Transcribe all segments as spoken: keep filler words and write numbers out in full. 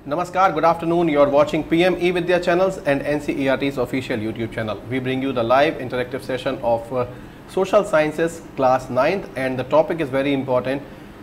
Namaskar, good afternoon. You are watching P M E-Vidya channels and N C E R T's official YouTube channel. We bring you the live interactive session of uh, Social Sciences class ninth, and the topic is very important.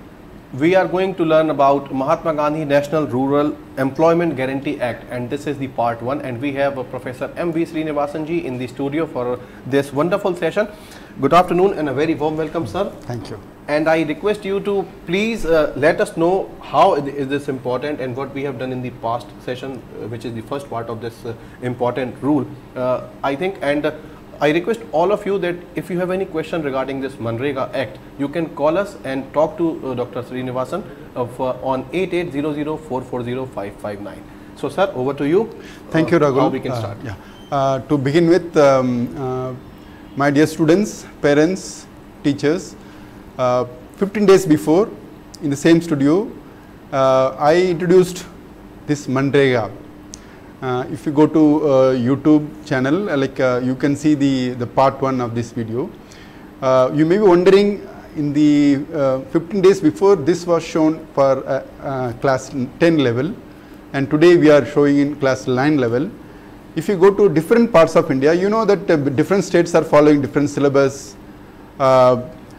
We are going to learn about Mahatma Gandhi National Rural Employment Guarantee Act, and this is the part one, and we have uh, Professor M V Srinivasan ji in the studio for this wonderful session. Good afternoon and a very warm welcome, sir. Thank you. And I request you to please uh, let us know how is this important and what we have done in the past session, uh, which is the first part of this uh, important rule, uh, I think. And uh, I request all of you that if you have any question regarding this Manrega Act, you can call us and talk to uh, Doctor Srinivasan of, uh, on eight eight zero zero four four zero five five nine. So, sir, over to you. Thank uh, you, Raghu. How we can start. Uh, yeah. uh, to begin with, um, uh, my dear students, parents, teachers, uh, fifteen days before in the same studio, uh, I introduced this Manrega. Uh, if you go to uh, YouTube channel, uh, like uh, you can see the, the part one of this video. Uh, you may be wondering, in the uh, fifteen days before, this was shown for uh, uh, class ten level, and today we are showing in class nine level. If you go to different parts of India, you know that uh, different states are following different syllabus, uh,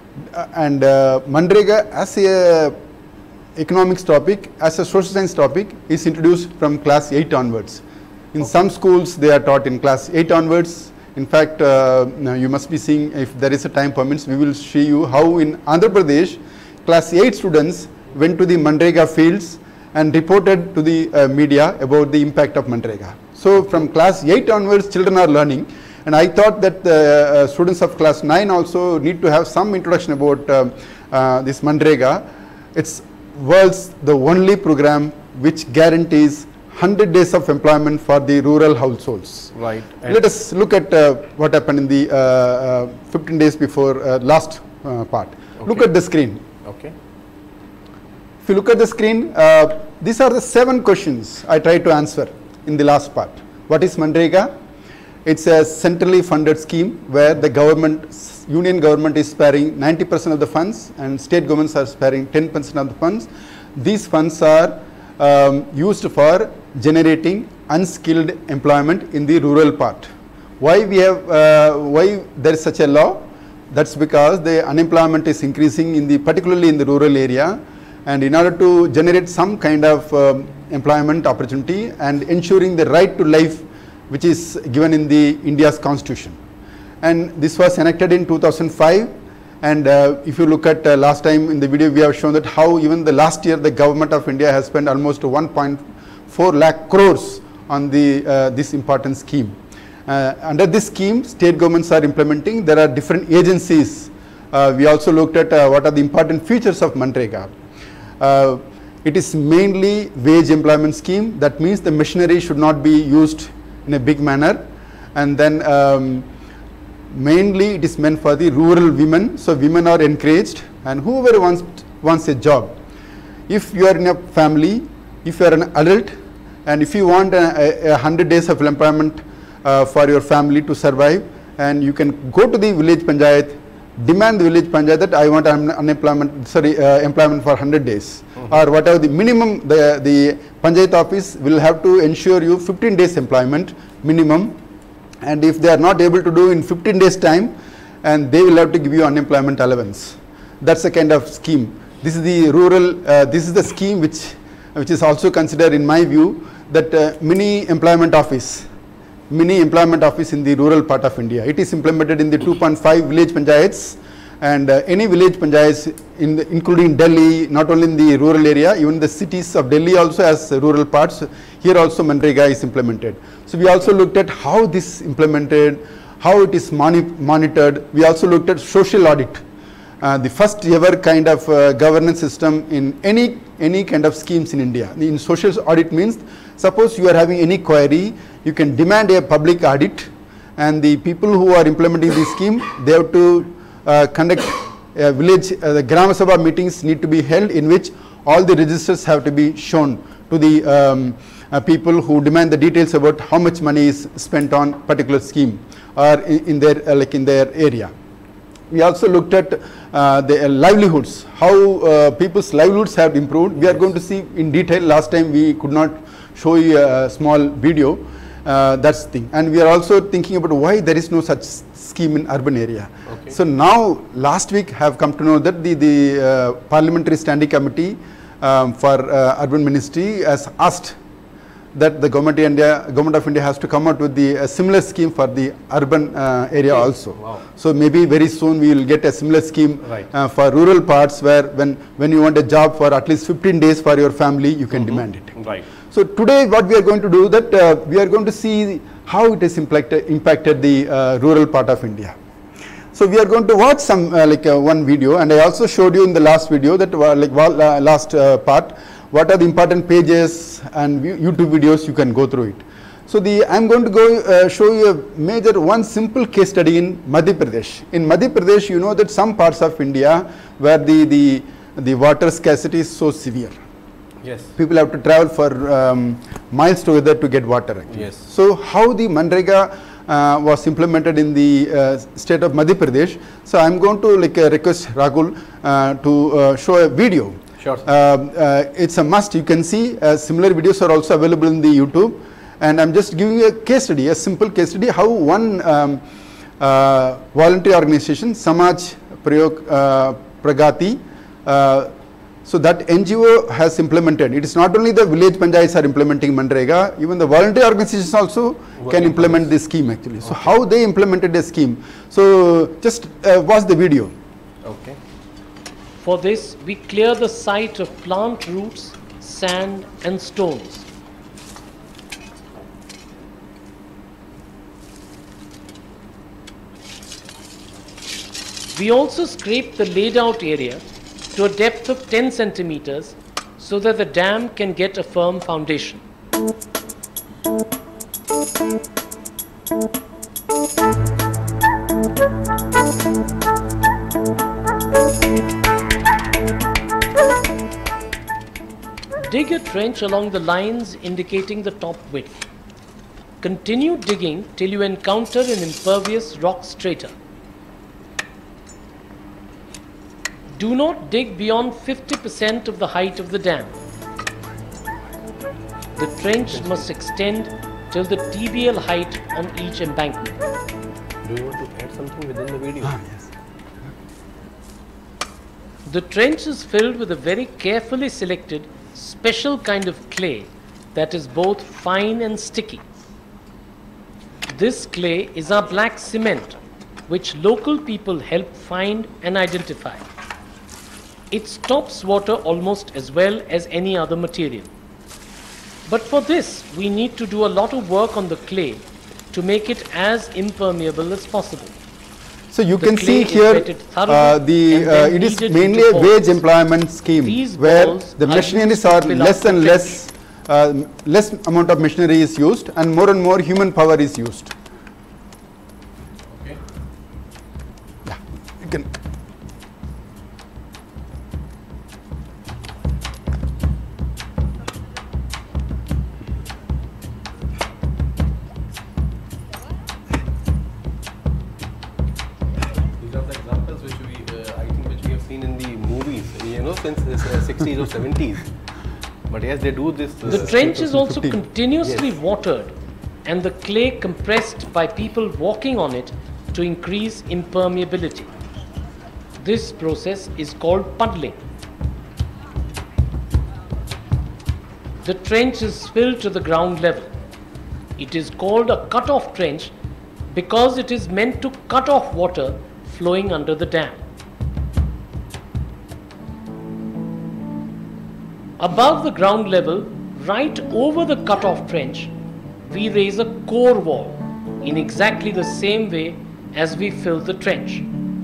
and uh, Manrega as a economics topic, as a social science topic, is introduced from class eight onwards. In okay. some schools, they are taught in class eight onwards. In fact, uh, you must be seeing, if there is a time permits, we will show you how in Andhra Pradesh, class eight students went to the Manrega fields and reported to the uh, media about the impact of Manrega. So from class eight onwards, children are learning, and I thought that the uh, students of class nine also need to have some introduction about uh, uh, this Manrega. It's world's the only program which guarantees one hundred days of employment for the rural households. Right. And let us look at uh, what happened in the uh, uh, fifteen days before uh, last uh, part. Okay. Look at the screen. Okay. If you look at the screen, uh, these are the seven questions I tried to answer in the last part. What is Manrega? It's a centrally funded scheme where the government, union government is sparing ninety percent of the funds and state governments are sparing ten percent of the funds. These funds are um, used for generating unskilled employment in the rural part. Why we have, uh, why there is such a law? That's because the unemployment is increasing in the, particularly in the rural area, and in order to generate some kind of um, employment opportunity and ensuring the right to life which is given in the India's constitution. And this was enacted in two thousand five, and uh, if you look at uh, last time in the video, we have shown that how even the last year the government of India has spent almost one point four lakh crores on the uh, this important scheme. Uh, under this scheme, state governments are implementing. There are different agencies. Uh, we also looked at uh, what are the important features of Manrega. Uh, it is mainly wage employment scheme. That means the machinery should not be used in a big manner, and then um, mainly it is meant for the rural women. So women are encouraged, and whoever wants wants a job. If you are in a family, if you are an adult, and if you want a, a, a hundred days of employment uh, for your family to survive, and you can go to the village panchayat, demand the village panchayat that I want un unemployment, sorry, uh, employment for one hundred days, mm-hmm. or whatever the minimum, the, the panchayat office will have to ensure you fifteen days employment minimum, and if they are not able to do in fifteen days time, and they will have to give you unemployment allowance. That's the kind of scheme. This is the rural, uh, this is the scheme which, which is also considered in my view that uh, mini employment office, mini employment office in the rural part of India. It is implemented in the two point five village panchayats, and uh, any village panchayats in the, including Delhi, not only in the rural area, even the cities of Delhi also has uh, rural parts. Here also Manrega is implemented. So we also looked at how this implemented, how it is moni monitored. We also looked at social audit. Uh, the first ever kind of uh, governance system in any any kind of schemes in India. In social audit means, suppose you are having any query, you can demand a public audit, and the people who are implementing the scheme, they have to uh, conduct a village, uh, the Grama Sabha meetings need to be held, in which all the registers have to be shown to the um, uh, people who demand the details about how much money is spent on particular scheme or in, in their uh, like in their area. We also looked at uh, the uh, livelihoods, how uh, people's livelihoods have improved. We are going to see in detail. Last time we could not show you a small video. Uh, that's the thing. And we are also thinking about why there is no such scheme in urban area. Okay. So now, last week, have come to know that the, the uh, Parliamentary Standing Committee um, for uh, Urban Ministry has asked that the government, India, government of India has to come out with the a similar scheme for the urban uh, area okay. also. Wow. So maybe very soon we will get a similar scheme right. uh, for rural parts, where when, when you want a job for at least fifteen days for your family, you can mm-hmm. demand it. Right. So today what we are going to do that uh, we are going to see how it has impacted, impacted the uh, rural part of India. So we are going to watch some uh, like uh, one video, and I also showed you in the last video that uh, like uh, last uh, part what are the important pages and YouTube videos you can go through it. So the I am going to go uh, show you a major one simple case study in Madhya Pradesh. In Madhya Pradesh, you know that some parts of India where the the the water scarcity is so severe. Yes. People have to travel for um, miles together to get water. Actually. Yes. So how the Manrega uh, was implemented in the uh, state of Madhya Pradesh. So I am going to like uh, request Rahul uh, to uh, show a video. Sure. Uh, uh, it's a must. You can see uh, similar videos are also available in the YouTube, and I'm just giving you a case study, a simple case study how one um, uh, voluntary organization, Samaj Prayog uh, Pragati, uh, so that N G O has implemented. It is not only the village panchayats are implementing Manrega, even the voluntary organizations also Working can implement this scheme actually. Okay. So how they implemented the scheme. So just uh, watch the video. Okay. For this, we clear the site of plant roots, sand and stones. We also scrape the laid out area to a depth of ten centimeters so that the dam can get a firm foundation. Dig a trench along the lines indicating the top width. Continue digging till you encounter an impervious rock strata. Do not dig beyond fifty percent of the height of the dam. The trench must extend till the T B L height on each embankment. Do you want to add something within the video? Ah, yes. The trench is filled with a very carefully selected special kind of clay that is both fine and sticky. This clay is our black cement, which local people help find and identify. It stops water almost as well as any other material. But for this, we need to do a lot of work on the clay to make it as impermeable as possible. So you The can clay see is here wetted thoroughly uh, the and uh, then it is kneaded mainly into a wage balls. employment scheme These where balls the are machineries used to are fill less up and the less, uh, less amount of machinery is used and more and more human power is used. Okay. Yeah, you can. These are the examples which we, uh, I think, which we have seen in the movies, you know, since the uh, sixties or seventies. But yes, they do this. Uh, The trench is also fifteen. continuously Yes. watered and the clay compressed by people walking on it to increase impermeability. This process is called puddling. The trench is filled to the ground level. It is called a cut-off trench because it is meant to cut off water flowing under the dam. Above the ground level, right over the cut-off trench, we raise a core wall in exactly the same way as we fill the trench.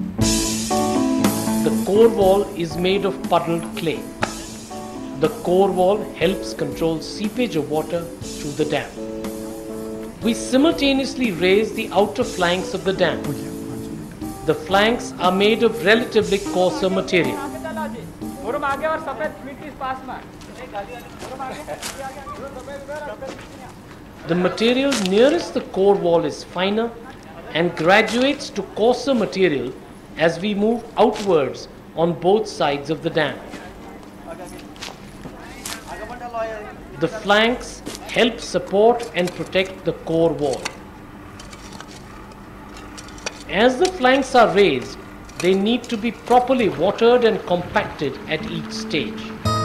The core wall is made of puddled clay. The core wall helps control seepage of water through the dam. We simultaneously raise the outer flanks of the dam. The flanks are made of relatively coarser material. The material nearest the core wall is finer and graduates to coarser material as we move outwards on both sides of the dam. The flanks help support and protect the core wall. As the flanks are raised, they need to be properly watered and compacted at each stage.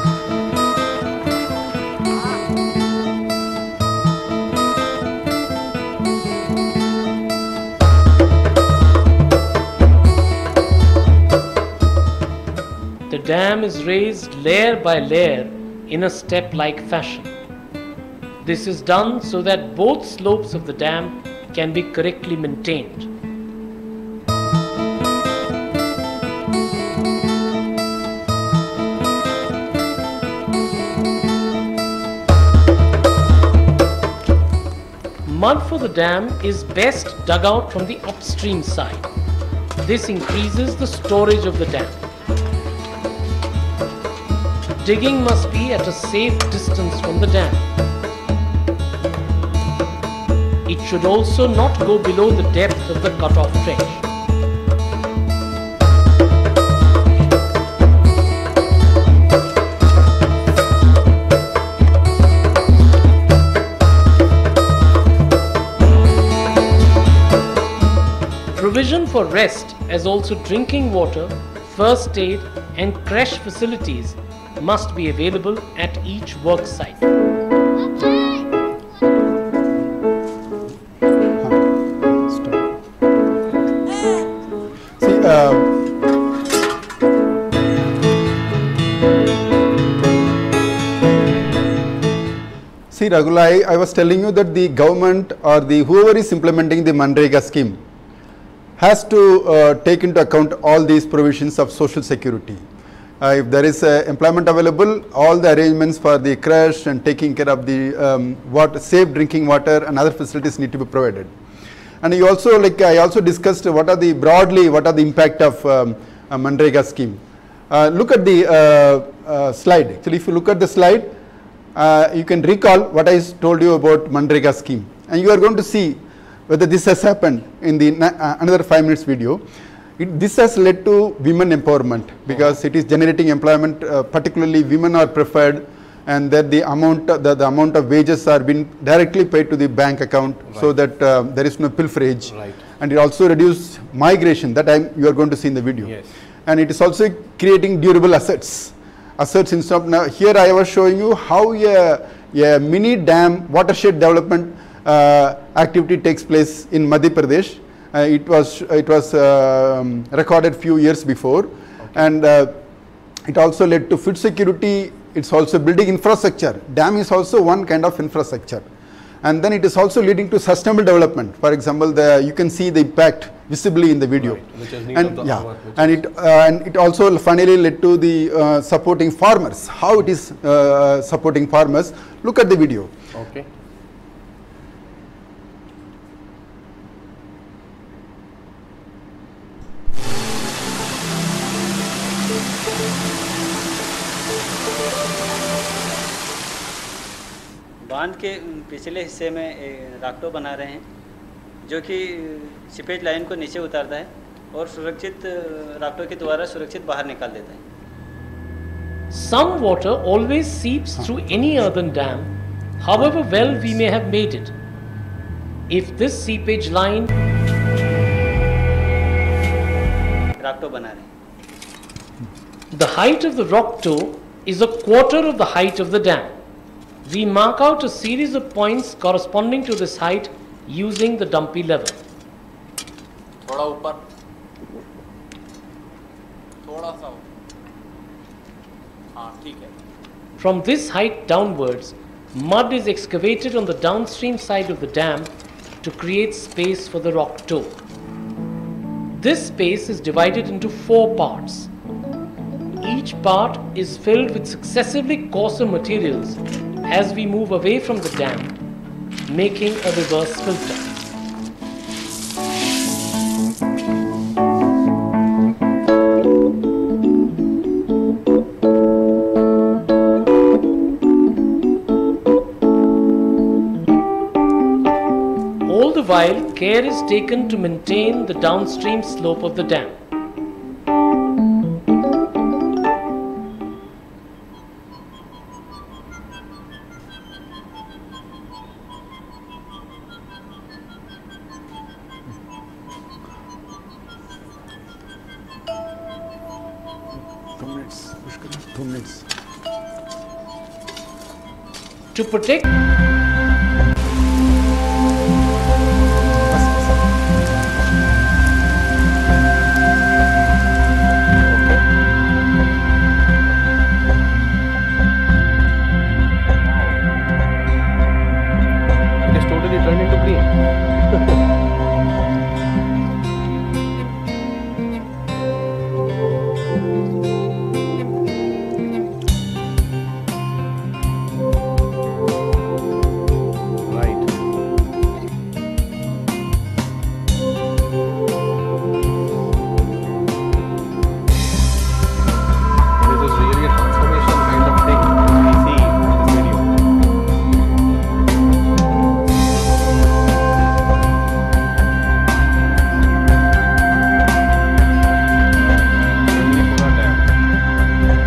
The dam is raised layer by layer in a step-like fashion. This is done so that both slopes of the dam can be correctly maintained. Mud for the dam is best dug out from the upstream side. This increases the storage of the dam. Digging must be at a safe distance from the dam. It should also not go below the depth of the cut-off trench. Provision for rest as also drinking water, first aid and crash facilities must be available at each work site. See, uh, see Ragula, I, I was telling you that the government or the whoever is implementing the Manrega scheme has to uh, take into account all these provisions of social security. Uh, if there is uh, employment available, all the arrangements for the crash and taking care of the um, water, safe drinking water and other facilities need to be provided. And you also, like I also discussed, what are the broadly, what are the impact of um, a Manrega scheme. Uh, look at the uh, uh, slide. Actually, if you look at the slide, uh, you can recall what I told you about Manrega scheme, and you are going to see whether this has happened in the uh, another five minutes video. It, this has led to women empowerment because it is generating employment, uh, particularly women are preferred, and that the amount the, the amount of wages are being directly paid to the bank account, right, so that uh, there is no pilferage, right, and it also reduced migration that I'm, you are going to see in the video. Yes. And it is also creating durable assets. Assets instead of, now here I was showing you how a, a mini dam watershed development uh, activity takes place in Madhya Pradesh. Uh, it was it was uh, recorded few years before, okay, and uh, it also led to food security. It's also building infrastructure. Dam is also one kind of infrastructure, and then it is also leading to sustainable development. For example, the you can see the impact visibly in the video, right, which is need and of the yeah, hour, and it uh, and it also finally led to the uh, supporting farmers. How it is uh, supporting farmers? Look at the video. Okay. बांध के पिछले हिस्से में Rafto बना रहे हैं जो कि सीपेज लाइन को नीचे उतारता है और सुरक्षित राफ्टो के द्वारा सुरक्षित बाहर निकाल देता है. Some water always seeps through any earthen dam, however well we may have made it. If this seepage line राफ्टो बना रहे हैं. The height of the rock toe is a quarter of the height of the dam. We mark out a series of points corresponding to this height using the dumpy level. थोड़ा ऊपर, थोड़ा सा ऊपर. हाँ, ठीक है. From this height downwards, mud is excavated on the downstream side of the dam to create space for the rock toe. This space is divided into four parts. Each part is filled with successively coarser materials as we move away from the dam, making a reverse filter. All the while, care is taken to maintain the downstream slope of the dam. Two minutes. Pushkar, two minutes. To protect It is totally turned into green. Right. This is really a transformation kind of thing we see in this video. Pura dam.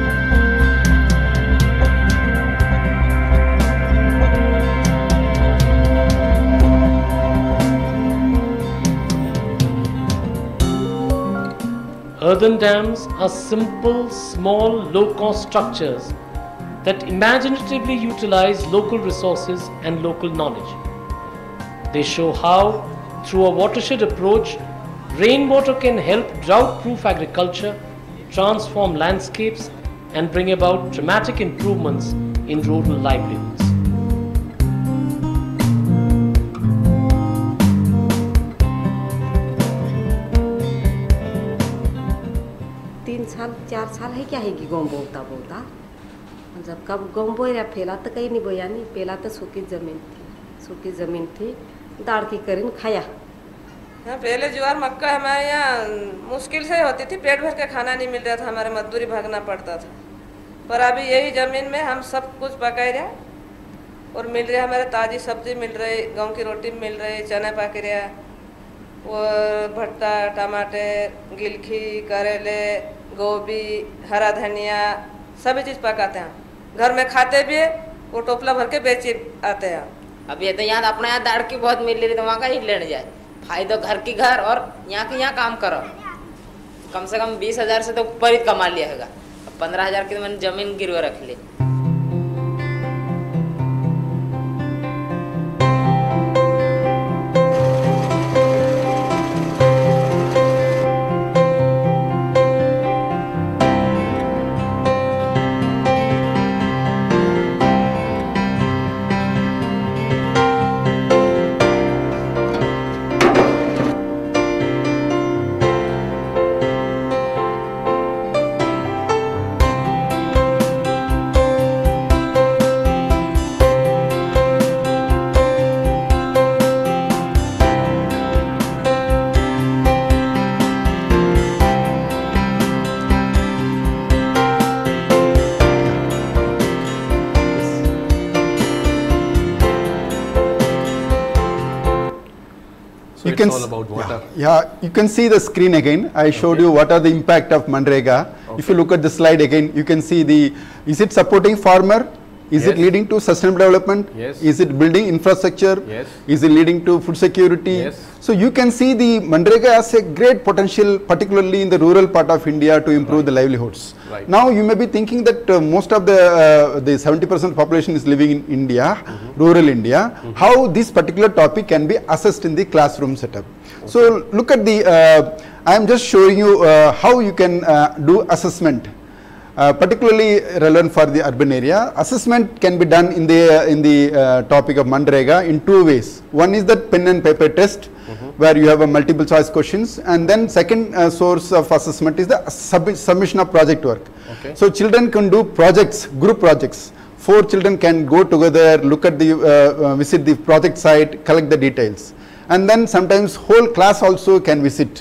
earthen dams are simple, small, low-cost structures that imaginatively utilize local resources and local knowledge. They show how, through a watershed approach, rainwater can help drought-proof agriculture, transform landscapes, and bring about dramatic improvements in rural livelihoods. तीन साल चार साल है क्या है कि गाँव बोलता बोलता जब कब गाँव बो रहा फैला तो कहीं नहीं बोया नहीं पहला तो सूखी जमीन थी सूखी जमीन थी दाड़ की करीन खाया। हाँ पहले ज्वार मक्का हमारे यहाँ मुश्किल से होती थी, पेट भर के खाना नहीं मिल रहा था, हमारे मजदूरी भागना पड़ता था। पर अभी यही ज़मीन में हम सब कुछ पका रहे और मिल रहा हमारे ताज़ी सब्जी मिल रही, गेहूँ की रोटी मिल रही, चना पक रहा और भट्टा टमाटर गिलखी करेले गोभी हरा धनिया सभी चीज़ पकाते हैं, घर में खाते भी वो टोपला भर के बेच आते हैं। अब ये तो यहाँ अपने यहाँ दाड़ की बहुत मिल रही तो वहाँ का ही लेने जाए, फायदा घर की घर और यहाँ के यहाँ काम करो। कम से कम बीस हजार से तो ऊपर ही कमा लिया होगा, अब पंद्रह हजार की तो मैंने जमीन गिरवे रख ली। So it's all about water. Yeah, yeah, you can see the screen again. I showed Okay. you what are the impact of Manrega. Okay. If you look at the slide again, you can see the, is it supporting farmer? Is it Yes. leading to sustainable development? Yes. Is it building infrastructure? Yes. Is it leading to food security? Yes. So you can see the Manrega has a great potential, particularly in the rural part of India, to improve Right. the livelihoods. Right. Now you may be thinking that uh, most of the uh, the seventy percent population is living in India, Mm-hmm. rural India. Mm-hmm. How this particular topic can be assessed in the classroom setup. Okay. So look at the. Uh, I am just showing you uh, how you can uh, do assessment. Uh, particularly relevant for the urban area. Assessment can be done in the uh, in the uh, topic of Manrega in two ways. One is that pen and paper test, mm-hmm. where you have a multiple choice questions, and then second uh, source of assessment is the sub submission of project work. Okay. So children can do projects, group projects. Four children can go together, look at the uh, uh, visit the project site, collect the details, and then sometimes whole class also can visit.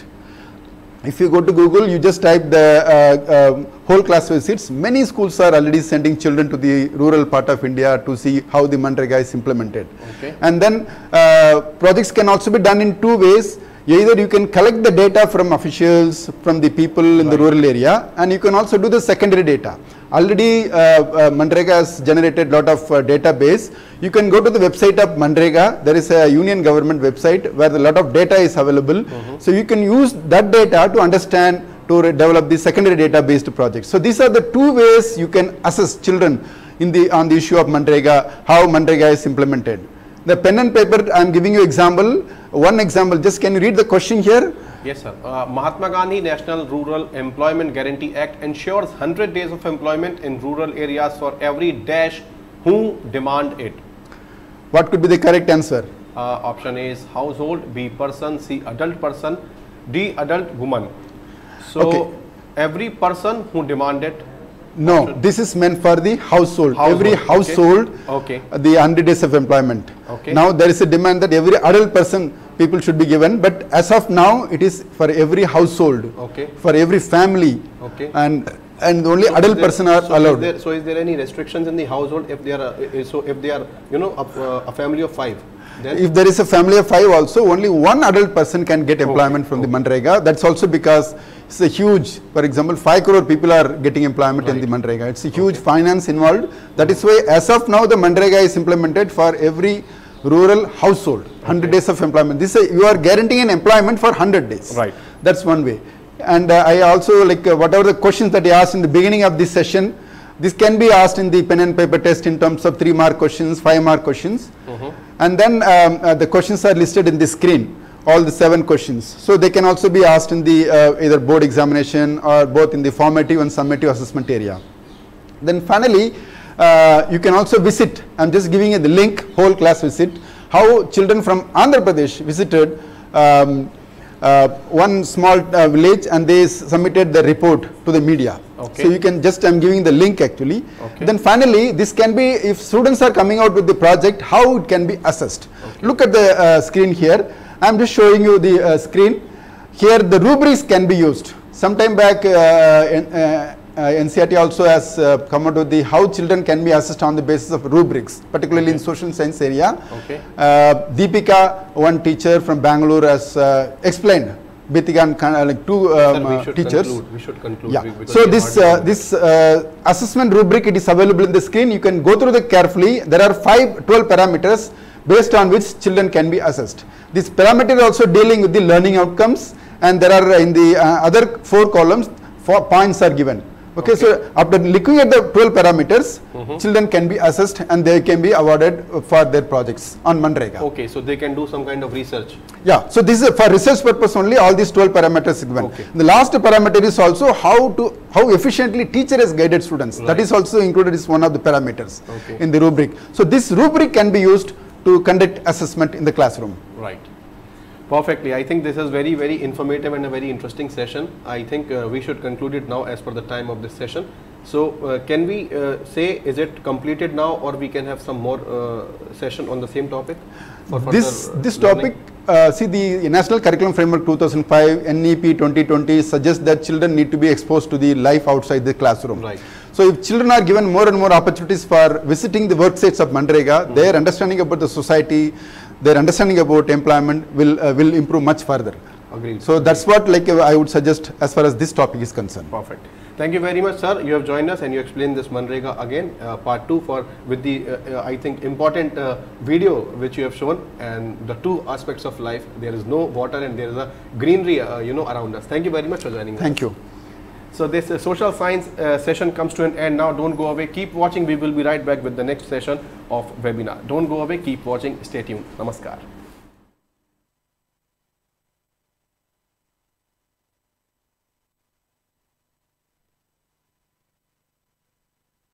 If you go to Google, you just type the uh, uh, whole class visits. Many schools are already sending children to the rural part of India to see how the Manrega is implemented. Okay. And then uh, projects can also be done in two ways. Either you can collect the data from officials, from the people in the rural area, and you can also do the secondary data. Already uh, uh, Manrega has generated lot of uh, database. You can go to the website of Manrega. There is a union government website where a lot of data is available. Mm-hmm. So you can use that data to understand to develop the secondary data based projects. So these are the two ways you can assess children in the on the issue of Manrega, how Manrega is implemented. The pen and paper, I am giving you example, one example, just can you read the question here? Yes, sir. Uh, Mahatma Gandhi National Rural Employment Guarantee Act ensures one hundred days of employment in rural areas for every dash who demand it. What could be the correct answer? Uh, option A is household, B person, C adult person, D adult woman. So Okay. every person who demanded. No, Option- this is meant for the household. Household, Every okay. household, Okay. uh, the one hundred days of employment. Okay. Now there is a demand that every adult person people should be given, but as of now it is for every household, Okay. for every family, Okay. and and only So is adult there- person are so allowed. Is there, so is there any restrictions in the household if they are uh, so if they are you know a, uh, a family of five? Then If there is a family of five also, only one adult person can get employment from the Manrega. That's also because it's a huge, for example, five crore people are getting employment in the Manrega. It's a huge finance involved. That is why as of now the Manrega is implemented for every rural household, one hundred days of employment. This is, you are guaranteeing an employment for one hundred days. Right. That's one way. And uh, I also like uh, whatever the questions that I asked in the beginning of this session, this can be asked in the pen and paper test in terms of three mark questions, five mark questions. And then um, uh, the questions are listed in the screen, all the seven questions. So they can also be asked in the uh, either board examination or both in the formative and summative assessment area. Then finally, uh, you can also visit, I'm just giving you the link, whole class visit, how children from Andhra Pradesh visited um, uh, one small uh, village and they submitted the report to the media. Okay. So you can just, I'm giving the link actually. Okay. Then finally, this can be, if students are coming out with the project, how it can be assessed. Okay. Look at the uh, screen here. I'm just showing you the uh, screen. Here the rubrics can be used. Sometime back, uh, in, uh, uh, N C E R T also has uh, come out with the how children can be assessed on the basis of rubrics, particularly in social science area. Okay. Uh, Deepika, one teacher from Bangalore, has uh, explained. Deepika and kind of like two um, Sir, we uh, should teachers. conclude. We should conclude. Yeah. because So we this hardly- uh, this uh, assessment rubric, it is available in the screen. You can go through the carefully. There are five, twelve parameters based on which children can be assessed. This parameter also dealing with the learning outcomes, and there are uh, in the uh, other four columns, four points are given. Okay, Okay. so after looking at the twelve parameters, children can be assessed and they can be awarded for their projects on Manrega. Okay, so they can do some kind of research. Yeah, so this is for research purpose only, all these twelve parameters given. Okay. The last parameter is also how to how efficiently teacher has guided students. That Right. is also included as one of the parameters Okay. in the rubric. So this rubric can be used to conduct assessment in the classroom. Right. Perfectly. I think this is very, very informative and a very interesting session. I think uh, we should conclude it now as per the time of this session. So uh, can we uh, say, is it completed now, or we can have some more uh, session on the same topic? For This further, uh, this learning? topic, uh, see the National Curriculum Framework two thousand five, N E P twenty twenty suggests that children need to be exposed to the life outside the classroom. Right. So if children are given more and more opportunities for visiting the work sites of Manrega, their understanding about the society, their understanding about employment will uh, will improve much further. Agreed. So that's what like uh, I would suggest as far as this topic is concerned. Perfect. Thank you very much, sir. You have joined us and you explained this Manrega again, uh, part two, for with the uh, uh, I think important uh, video which you have shown, and the two aspects of life. There is no water and there is a greenery, uh, you know, around us. Thank you very much for joining us. Thank you. So this uh, social science uh, session comes to an end now. Don't go away. Keep watching. We will be right back with the next session of webinar. Don't go away. Keep watching. Stay tuned. Namaskar.